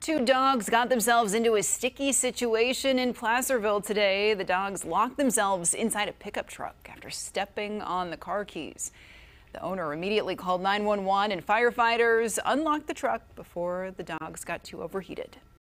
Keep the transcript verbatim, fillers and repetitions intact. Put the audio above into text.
Two dogs got themselves into a sticky situation in Placerville today. The dogs locked themselves inside a pickup truck after stepping on the car keys. The owner immediately called nine one one and firefighters unlocked the truck before the dogs got too overheated.